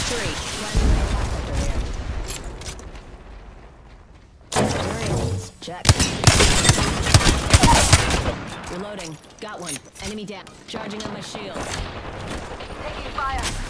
three. Materials, check. Reloading. Got one. Enemy down. Charging on my shield. Taking fire.